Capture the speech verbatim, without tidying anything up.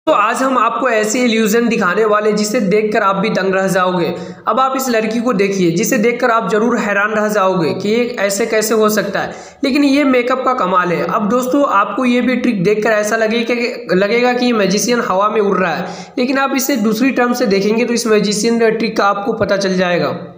तो आज हम आपको ऐसी इल्यूजन दिखाने वाले जिसे देखकर आप भी दंग रह जाओगे। अब आप इस लड़की को देखिए जिसे देखकर आप जरूर हैरान रह जाओगे कि ये ऐसे कैसे हो सकता है, लेकिन ये मेकअप का कमाल है। अब दोस्तों आपको ये भी ट्रिक देखकर ऐसा लगेगा कि लगेगा कि ये मैजिशियन हवा में उड़ रहा है, लेकिन आप इसे दूसरी टर्म से देखेंगे तो इस मैजिशियन ट्रिक का आपको पता चल जाएगा।